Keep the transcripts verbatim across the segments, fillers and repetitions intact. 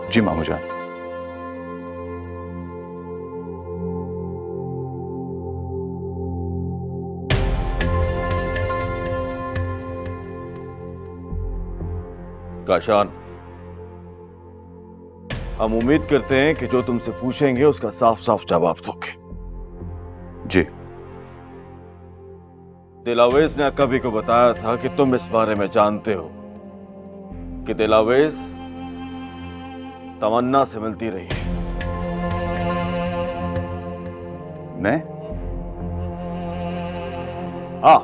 जी मामू जान। काशान, हम उम्मीद करते हैं कि जो तुमसे पूछेंगे उसका साफ साफ जवाब दोगे। जी। दिलावेज ने कभी को बताया था कि तुम इस बारे में जानते हो कि दिलावेज तमन्ना से मिलती रही है। मैं? हाँ,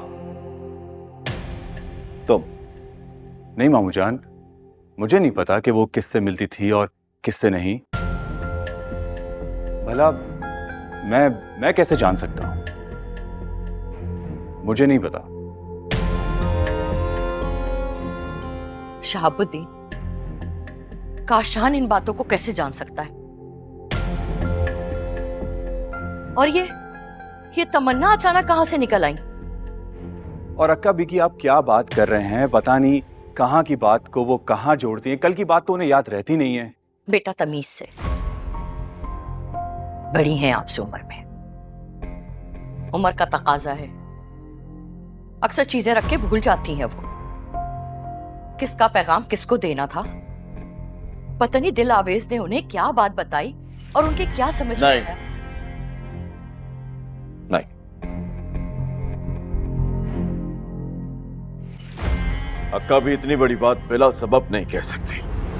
तुम। नहीं मामू जान, मुझे नहीं पता कि वो किससे मिलती थी और किससे नहीं। भला मैं मैं कैसे जान सकता हूं? मुझे नहीं पता। शहाबुद्दीन, काशान इन बातों को कैसे जान सकता है? और ये ये तमन्ना अचानक कहां से निकल आई? और अक्का बीकी, आप क्या बात कर रहे हैं? पता नहीं कहां की बात को वो कहां जोड़ती हैं। कल की बात तो उन्हें याद रहती नहीं है। बेटा, तमीज से, बड़ी हैं आपसे उम्र में, उम्र का तकाजा है। अक्सर चीजें रख के भूल जाती हैं वो। किसका पैगाम किसको देना था, पता नहीं दिल आवेज ने उन्हें क्या बात बताई और उनके क्या समझ में आया। नहीं, अक्का भी इतनी बड़ी बात बिला सबब नहीं कह सकती।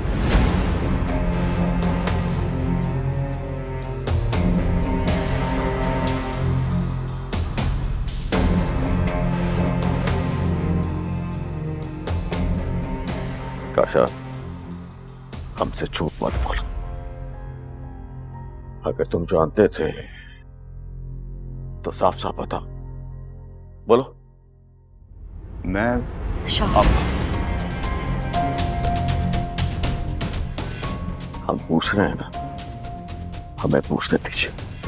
काशा, हमसे झूठ मत बोलो। अगर तुम जानते थे तो साफ साफ बताओ। बोलो। मैं शाह, हम पूछ रहे हैं ना, हमें पूछने दीजिए।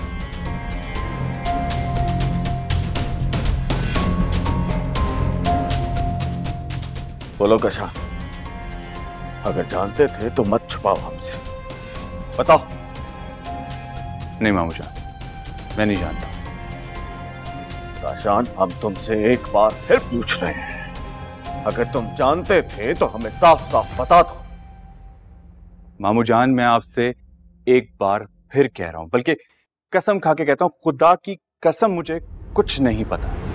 बोलो काशा, अगर जानते थे तो मत छुपाओ हमसे, बताओ। नहीं मामू जान, मैं नहीं जानता। काशान, हम तुमसे एक बार फिर पूछ रहे हैं, अगर तुम जानते थे तो हमें साफ साफ बता दो। मामू जान, मैं आपसे एक बार फिर कह रहा हूं, बल्कि कसम खा के कहता हूं, खुदा की कसम मुझे कुछ नहीं पता।